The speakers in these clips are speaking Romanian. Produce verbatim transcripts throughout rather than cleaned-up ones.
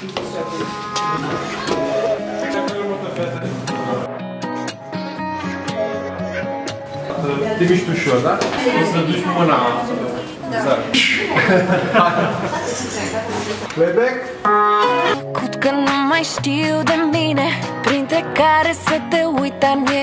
Te miști ușor, da? O să duci mâna. Exact. Playback? Cât că nu mai știu de mine, printre care să te uita mie.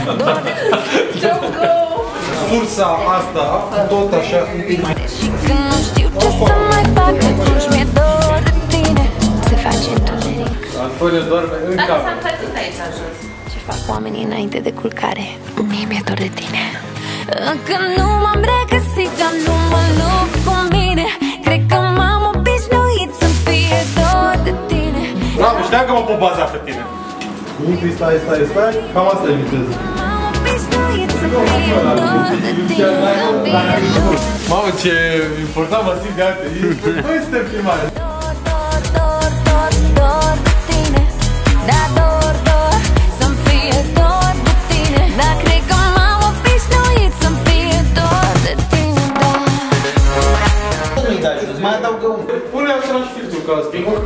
Sursa asta, tot așa, un pic mai... Și când nu știu ce să mai fac, atunci mi-e dor de tine. Se face întuneric. Antonio doarme în Dacă cap. s-a încălzit aici în jos. Ce fac oamenii înainte de culcare? Mie mi-e dor de tine. Încă nu m-am regăsit, dar nu mă lupt cu mine. Cred că m-am obișnuit să-mi fie dor de tine. Bravo, știam că mă pot baza pe tine. Uite, stai, stai, stai, cam asta imitez. M-am obișnuit să-mi fie dor de tine. Să-mi fie dor. Mamă, ce important mă simt de alte. Noi suntem filmare. Dor, dor, dor, dor, dor de tine. Da, dor, dor, să-mi fie dor de tine. Da, cred că m-am obișnuit să-mi fie dor de tine, da. Nu-i dai jos, mai adaugă un. Pune același filtru ca ăsta. Dor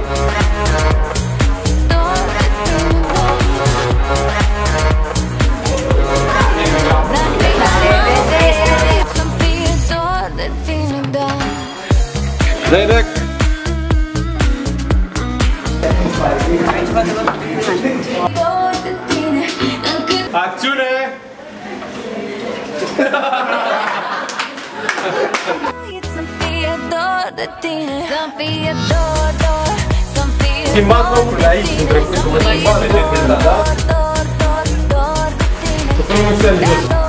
de tine, da. Da, cred că m-am obișnuit să-mi fie dor de tine, da. Playback? Dor de tine, încât Acțiune! să-mi fie dor de tine. Să-mi fie dor, dor, să-mi fie Schimbați locurile aici, în trecut, cum vă schimbați de tine, da? dor, dor, dor de tine. Să punem un semn jos.